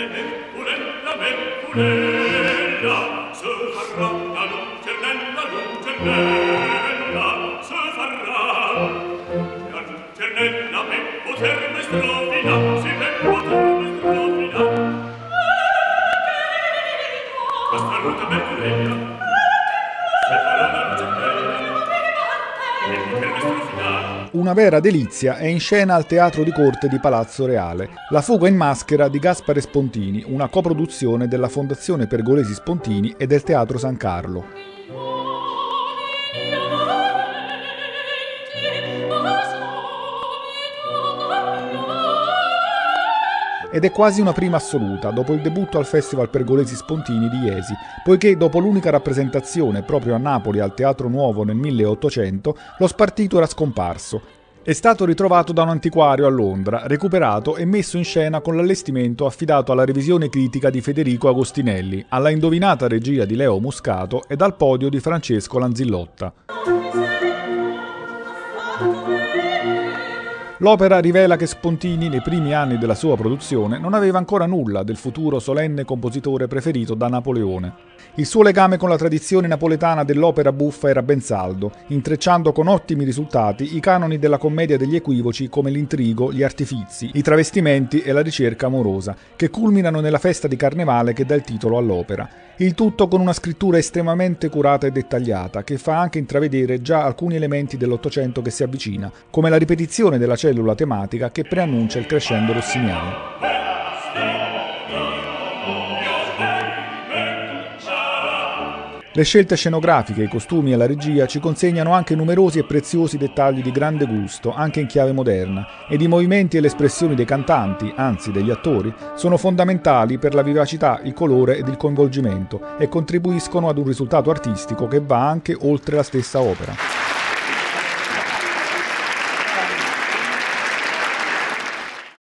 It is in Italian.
Una vera delizia è in scena al Teatro di Corte di Palazzo Reale, La fuga in maschera di Gaspare Spontini, una coproduzione della Fondazione Pergolesi Spontini e del Teatro San Carlo. Ed è quasi una prima assoluta, dopo il debutto al Festival Pergolesi Spontini di Jesi, poiché dopo l'unica rappresentazione proprio a Napoli al Teatro Nuovo nel 1800, lo spartito era scomparso. È stato ritrovato da un antiquario a Londra, recuperato e messo in scena con l'allestimento affidato alla revisione critica di Federico Agostinelli, alla indovinata regia di Leo Muscato ed al podio di Francesco Lanzillotta. L'opera rivela che Spontini, nei primi anni della sua produzione, non aveva ancora nulla del futuro solenne compositore preferito da Napoleone. Il suo legame con la tradizione napoletana dell'opera buffa era ben saldo, intrecciando con ottimi risultati i canoni della commedia degli equivoci come l'intrigo, gli artifizi, i travestimenti e la ricerca amorosa, che culminano nella festa di carnevale che dà il titolo all'opera. Il tutto con una scrittura estremamente curata e dettagliata, che fa anche intravedere già alcuni elementi dell'Ottocento che si avvicina, come la ripetizione della cellula tematica che preannuncia il crescendo rossiniano. Le scelte scenografiche, i costumi e la regia ci consegnano anche numerosi e preziosi dettagli di grande gusto, anche in chiave moderna, ed i movimenti e le espressioni dei cantanti, anzi degli attori, sono fondamentali per la vivacità, il colore ed il coinvolgimento e contribuiscono ad un risultato artistico che va anche oltre la stessa opera.